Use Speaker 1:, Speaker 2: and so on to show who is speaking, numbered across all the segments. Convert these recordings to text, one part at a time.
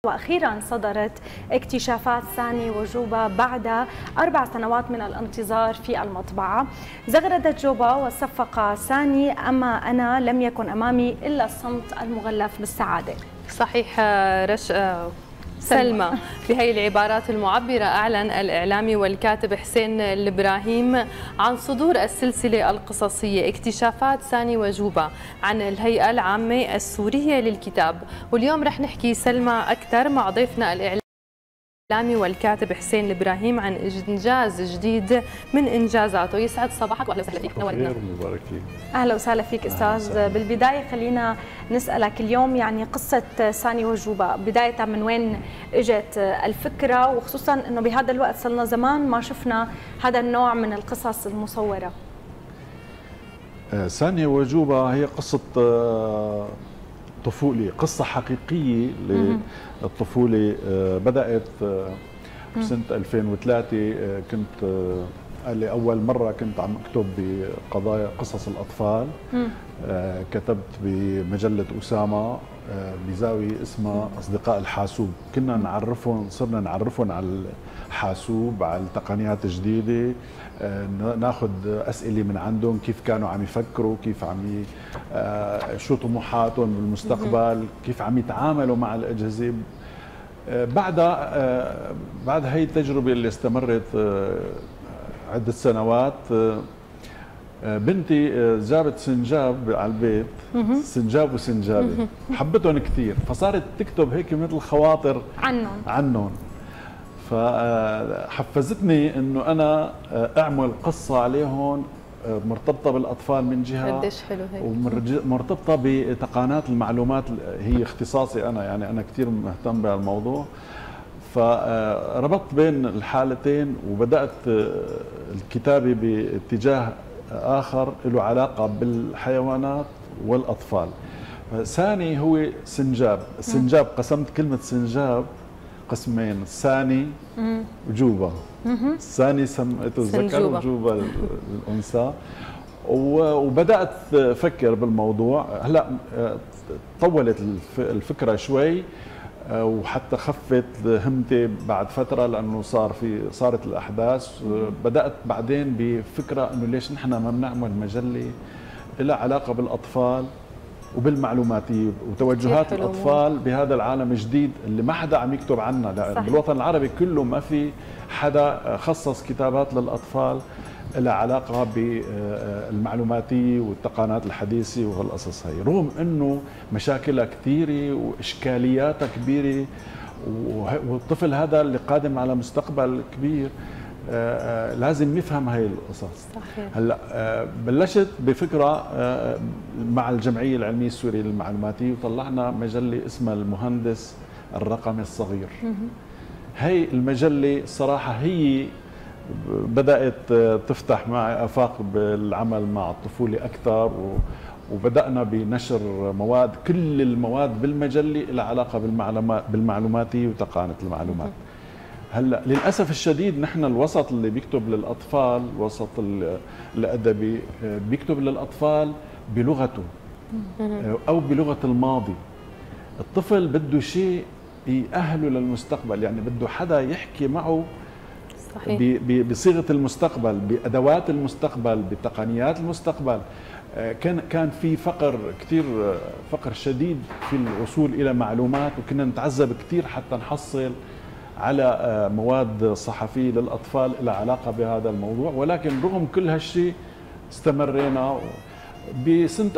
Speaker 1: وأخيرا صدرت اكتشافات ساني وجوبا بعد 4 سنوات من الانتظار في المطبعة. زغردت جوبا وصفق ساني: أما أنا لم يكن أمامي إلا الصمت المغلف بالسعادة.
Speaker 2: صحيح سلمى، بهي العبارات المعبرة أعلن الإعلامي والكاتب حسين الإبراهيم عن صدور السلسلة القصصية اكتشافات ساني وجوبا عن الهيئة العامة السورية للكتاب. واليوم رح نحكي سلمى أكثر مع ضيفنا الإعلامي والكاتب حسين الإبراهيم عن إنجاز جديد من إنجازاته. يسعد صباحك وأهلا وسهلا فيك.
Speaker 3: نورتنا. مبارك فيك.
Speaker 1: أهلا وسهلا فيك أستاذ. بالبداية خلينا نسألك اليوم يعني قصة ساني وجوبا، بداية من وين إجت الفكرة، وخصوصا أنه بهذا الوقت صلنا زمان ما شفنا هذا النوع من القصص المصورة.
Speaker 3: ساني وجوبا هي قصة طفولة، قصة حقيقية للطفولة. بدأت بسنة 2003. كنت لأول مرة كنت عم أكتب بقضايا قصص الأطفال. كتبت بمجلة أسامة بزاوية اسمها أصدقاء الحاسوب. كنا صرنا نعرفهم على الحاسوب، على التقنيات الجديدة، ناخذ أسئلة من عندهم، كيف كانوا عم يفكروا، كيف شو طموحاتهم بالمستقبل، كيف عم يتعاملوا مع الأجهزة. بعد هي التجربة اللي استمرت عدة سنوات، بنتي جابت سنجاب على البيت، سنجاب وسنجابة، حبتهم كثير، فصارت تكتب هيك مثل خواطر عنهم. فحفزتني انه انا اعمل قصة عليهم مرتبطة بالاطفال من جهة،
Speaker 2: قديش حلو هيك،
Speaker 3: ومرتبطة بتقانات المعلومات، هي اختصاصي انا، يعني انا كثير مهتم بهالموضوع. فربطت بين الحالتين وبدأت الكتابة باتجاه آخر له علاقة بالحيوانات والأطفال. ساني هو سنجاب. السنجاب قسمت كلمة سنجاب قسمين، ساني وجوبا. ساني سميته الذكر وجوبا الأنثى. وبدأت أفكر بالموضوع. هلا طولت الفكرة شوي، وحتى خفت همتي بعد فترة لأنه صارت الأحداث. بدأت بعدين بفكرة أنه ليش نحن ما بنعمل مجلة لها علاقة بالأطفال وبالمعلوماتية وتوجهات الأطفال بهذا العالم الجديد اللي ما حدا عم يكتب عنها. لأن بالوطن العربي كله ما في حدا خصص كتابات للأطفال لها علاقة بالمعلوماتية والتقنيات الحديثة وهالقصص هي، رغم انه مشاكلها كثيرة واشكالياتها كبيرة، والطفل هذا اللي قادم على مستقبل كبير لازم يفهم هاي القصص. هلا بلشت بفكرة مع الجمعية العلمية السورية للمعلوماتية، وطلعنا مجلة اسمها المهندس الرقمي الصغير. هي المجلة صراحة هي بدأت تفتح معي آفاق بالعمل مع الطفولة أكثر، وبدأنا بنشر مواد، كل المواد بالمجلة لها علاقة بالمعلوماتية وتقانة المعلومات. هلا للأسف الشديد نحن الوسط اللي بيكتب للأطفال، الوسط الأدبي بيكتب للأطفال بلغته أو بلغة الماضي. الطفل بده شيء يأهله للمستقبل، يعني بده حدا يحكي معه بصيغة المستقبل، بأدوات المستقبل، بتقنيات المستقبل. كان في فقر شديد في الوصول إلى معلومات، وكنا نتعذب كثير حتى نحصل على مواد صحفية للأطفال لها علاقة بهذا الموضوع. ولكن رغم كل هالشيء استمرينا. بسنة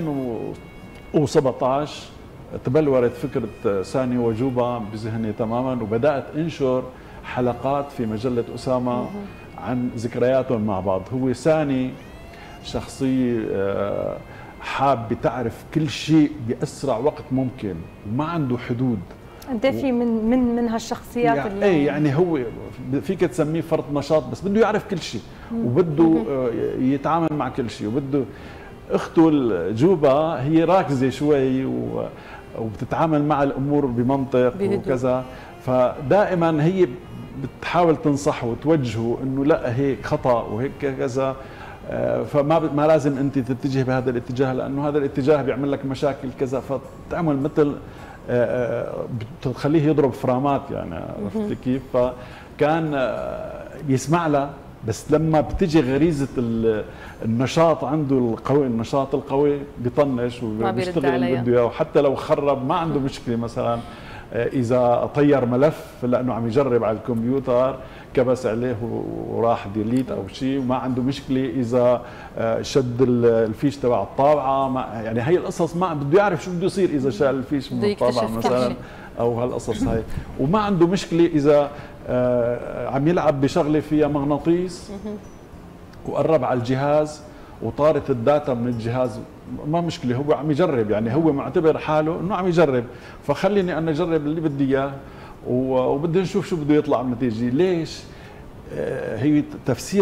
Speaker 3: 2017 تبلورت فكرة ساني وجوبا بذهني تماما، وبدأت انشر حلقات في مجلة أسامة عن ذكرياتهم مع بعض. هو ساني شخصية حاب تعرف كل شيء بأسرع وقت ممكن وما عنده حدود.
Speaker 1: قد في من هالشخصيات
Speaker 3: يعني ايه، يعني هو فيك تسميه فرط نشاط، بس بده يعرف كل شيء وبده يتعامل مع كل شيء. وبده اخته الجوبا هي راكزه شوي وبتتعامل مع الامور بمنطق وكذا، فدائما هي بتحاول تنصحه وتوجهه انه لا هيك خطا وهيك كذا، فما لازم انت تتجه بهذا الاتجاه لانه هذا الاتجاه بيعمل لك مشاكل كذا. فتعمل مثل بتخليه يضرب فرامات يعني، عرفت كيف؟ فكان يسمع لها، بس لما بتجي غريزه النشاط عنده القوي، النشاط القوي بيطنش وبيشتغل اللي بده اياه، وحتى لو خرب ما عنده مشكله. مثلا اذا طير ملف لانه عم يجرب على الكمبيوتر كبس عليه وراح ديليت او شيء، وما عنده مشكله اذا شد الفيش تبع الطابعه. ما يعني هي القصص ما بده يعرف شو بده يصير اذا شال الفيش من الطابعه مثلا او هالقصص هاي. وما عنده مشكله اذا عم يلعب بشغله فيها مغناطيس وقرب على الجهاز وطارت الداتا من الجهاز، ما مشكله، هو عم يجرب يعني، هو معتبر حاله انه عم يجرب، فخليني انا اجرب اللي بدي اياه وبدي نشوف شو بده يطلع النتيجه. ليش؟ هي تفسير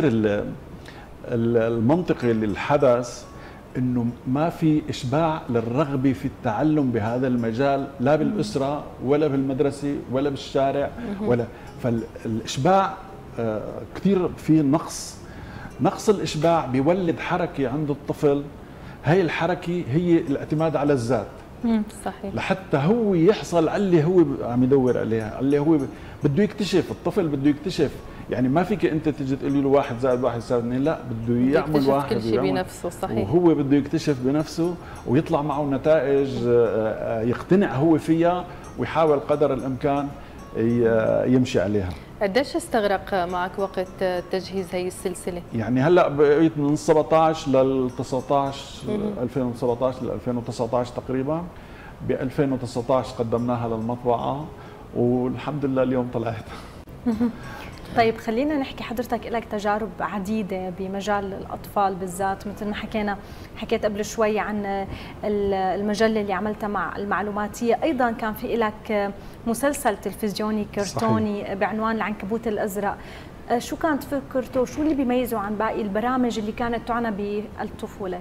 Speaker 3: المنطقي للحدث انه ما في اشباع للرغبه في التعلم بهذا المجال، لا بالاسره ولا بالمدرسه ولا بالشارع ولا، فالاشباع كثير في نقص الاشباع بيولد حركه عند الطفل. هي الحركه هي الاعتماد على الذات.
Speaker 2: صحيح.
Speaker 3: لحتى هو يحصل على اللي هو عم يدور عليها، على اللي هو بده يكتشف. الطفل بده يكتشف، يعني ما فيك انت تيجي تقول له 1 زائد 1 يساوي 2، لا، بده يعمل واحد
Speaker 2: كل شيء بنفسه. صحيح.
Speaker 3: وهو بده يكتشف بنفسه ويطلع معه نتائج يقتنع هو فيها ويحاول قدر الامكان يمشي عليها.
Speaker 2: قديش استغرق معك وقت تجهيز هي السلسله؟
Speaker 3: يعني هلا بقيت من 17 لل 19 2017 ل 2019 تقريبا. ب 2019 قدمناها للمطبعه والحمد لله اليوم طلعت.
Speaker 1: طيب خلينا نحكي، حضرتك لك تجارب عديدة بمجال الأطفال بالذات، مثل ما حكيت قبل شوي عن المجلة اللي عملتها مع المعلوماتية، أيضا كان في لك مسلسل تلفزيوني كرتوني صحيح. بعنوان العنكبوت الأزرق. شو كانت فكرته؟ شو اللي بيميزه عن باقي البرامج اللي كانت تعنى بالطفولة؟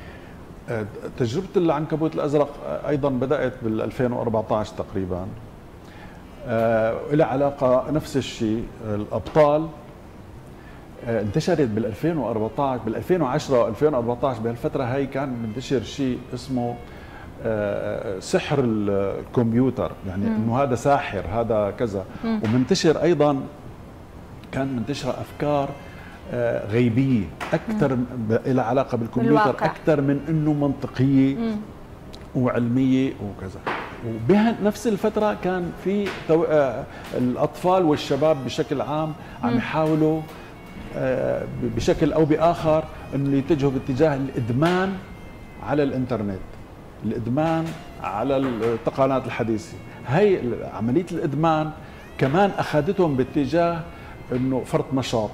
Speaker 3: تجربة العنكبوت الأزرق أيضا بدأت بال 2014 تقريبا. لها علاقة نفس الشيء، الأبطال انتشرت بال 2014 بال 2010 و 2014 بهالفترة هاي كان منتشر شيء اسمه سحر الكمبيوتر، يعني انه هذا ساحر هذا كذا. ومنتشر ايضا كان منتشرة افكار غيبية اكثر لها علاقة بالكمبيوتر اكثر من انه منطقية وعلمية وكذا. وبنفس الفترة كان في الأطفال والشباب بشكل عام عم يحاولوا بشكل أو بآخر أنه يتجهوا باتجاه الإدمان على الإنترنت، الإدمان على التقنيات الحديثة. هي عملية الإدمان كمان أخذتهم باتجاه أنه فرط نشاط،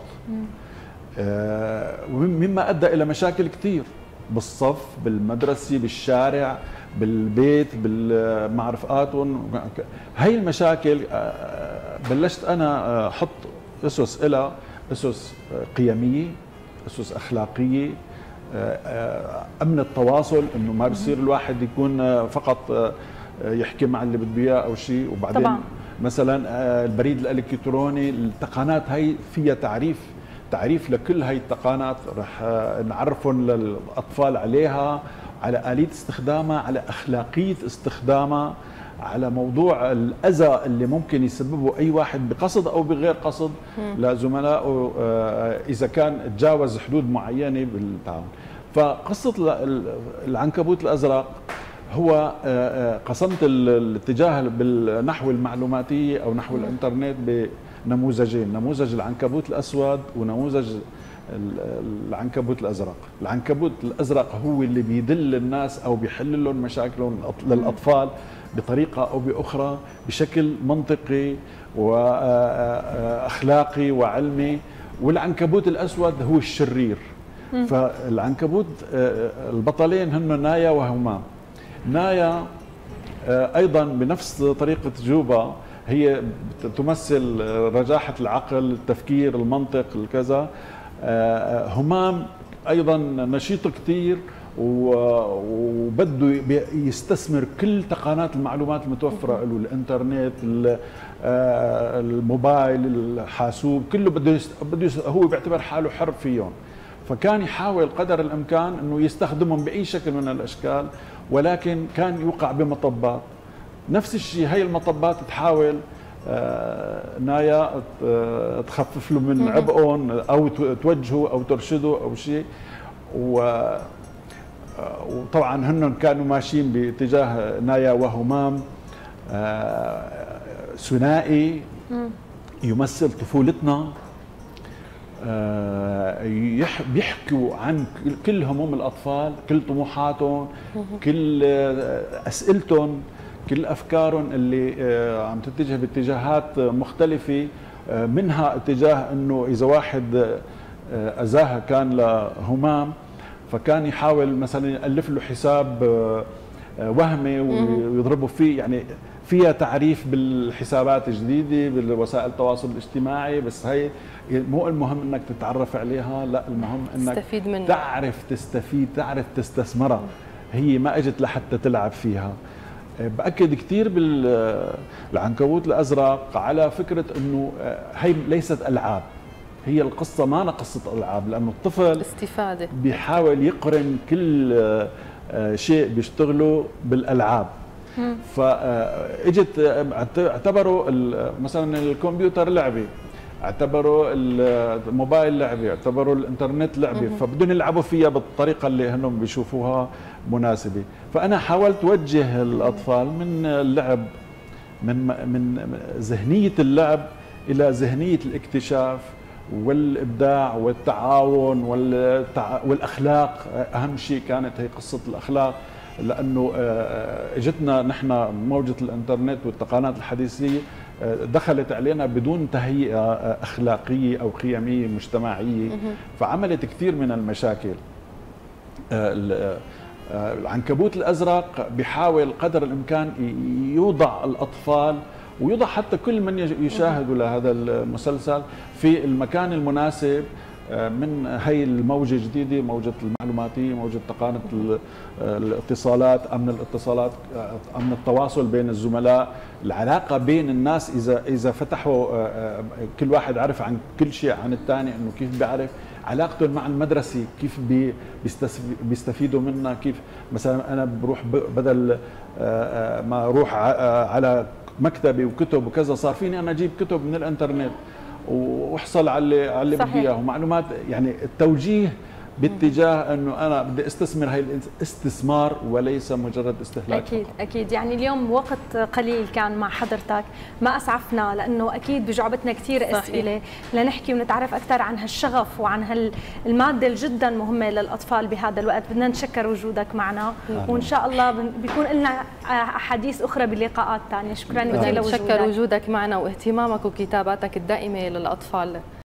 Speaker 3: مما أدى إلى مشاكل كثير بالصف، بالمدرسة، بالشارع، بالبيت، مع رفقاتهم. هي المشاكل بلشت انا احط اسس لها، اسس قيميه، اسس اخلاقيه، امن التواصل، انه ما بصير الواحد يكون فقط يحكي مع اللي بده اياه او شيء. وبعدين طبعا. مثلا البريد الالكتروني، التقنيات هي فيها تعريف لكل هي التقنيات، رح نعرفهم للاطفال عليها، على آلية استخدامها، على أخلاقية استخدامها، على موضوع الأذى اللي ممكن يسببه أي واحد بقصد أو بغير قصد لزملائه إذا كان تجاوز حدود معينة بالتعامل. فقصة العنكبوت الأزرق هو قسمت الاتجاه بالنحو المعلوماتية أو نحو الإنترنت بنموذجين، نموذج العنكبوت الأسود ونموذج العنكبوت الازرق. العنكبوت الازرق هو اللي بيدل الناس او بيحل لهم مشاكلهم للاطفال بطريقه او باخرى بشكل منطقي واخلاقي وعلمي، والعنكبوت الاسود هو الشرير. فالعنكبوت البطلين هن نايا وهمام. نايا ايضا بنفس طريقه جوبا، هي تمثل رجاحه العقل، التفكير، المنطق، الكذا. همام ايضا نشيط كثير وبده يستثمر كل تقنيات المعلومات المتوفره له، الانترنت، الموبايل، الحاسوب، كله بده هو بيعتبر حاله حر فيهم. فكان يحاول قدر الامكان انه يستخدمهم باي شكل من الاشكال، ولكن كان يوقع بمطبات. نفس الشيء هي المطبات تحاول نايا تخفف له من عبئهم او توجهه او ترشده او شيء. وطبعا هن كانوا ماشيين باتجاه نايا وهمام ثنائي يمثل طفولتنا. بيحكوا عن كل هموم الأطفال، كل طموحاتهم، كل أسئلتهم، كل أفكارهم اللي عم تتجه باتجاهات مختلفة، منها اتجاه أنه إذا واحد أذاها كان لهمام فكان يحاول مثلا يألف له حساب وهمي ويضربوا فيه. يعني فيها تعريف بالحسابات الجديدة بالوسائل التواصل الاجتماعي، بس هي مو المهم انك تتعرف عليها، لا المهم انك
Speaker 2: تستفيد منها،
Speaker 3: تعرف تستفيد، تعرف تستثمرها. هي ما اجت لحتى تلعب فيها. باكد كثير بالعنكبوت الازرق على فكره انه هي ليست العاب، هي القصه ما قصه العاب، لانه الطفل
Speaker 2: استفاده
Speaker 3: بيحاول يقرن كل شيء بيشتغله بالالعاب. فاجت اعتبروا مثلا الكمبيوتر لعبه، اعتبروا الموبايل لعبه، اعتبروا الانترنت لعبه، فبدهم يلعبوا فيها بالطريقه اللي هنم بيشوفوها مناسبه. فانا حاولت اوجه الاطفال من اللعب، من ذهنيه اللعب الى ذهنيه الاكتشاف والابداع والتعاون والاخلاق. اهم شيء كانت هي قصه الاخلاق، لانه اجتنا نحن موجه الانترنت والتقنيات الحديثيه دخلت علينا بدون تهيئه اخلاقيه او قيميه مجتمعيه، فعملت كثير من المشاكل. العنكبوت الازرق بيحاول قدر الامكان يوضع الاطفال ويوضع حتى كل من يشاهد لهذا المسلسل في المكان المناسب من هي الموجة الجديدة، موجة المعلوماتية، موجة تقنية الاتصالات، أمن الاتصالات، أمن التواصل بين الزملاء، العلاقة بين الناس. إذا فتحوا كل واحد عرف عن كل شيء عن الثاني، إنه كيف بيعرف علاقته مع المدرسة، كيف بيستفيدوا منها، كيف مثلا أنا بروح بدل ما أروح على مكتبي وكتب وكذا، صار فيني أنا أجيب كتب من الإنترنت واحصل على اللي بدي اياه ومعلومات. يعني التوجيه باتجاه انه انا بدي استثمر، هي الاستثمار وليس مجرد استهلاك.
Speaker 1: اكيد فقط. اكيد. يعني اليوم وقت قليل كان مع حضرتك، ما اسعفنا لانه اكيد بجعبتنا كثير اسئله لنحكي ونتعرف اكثر عن هالشغف وعن هالماده الجدا مهمه للاطفال بهذا الوقت. بدنا نشكر وجودك معنا وان شاء الله بيكون لنا احاديث اخرى بلقاءات ثانيه. شكرا جزيلا لوجودك.
Speaker 2: نشكر وجودك معنا واهتمامك وكتاباتك الدائمه للاطفال.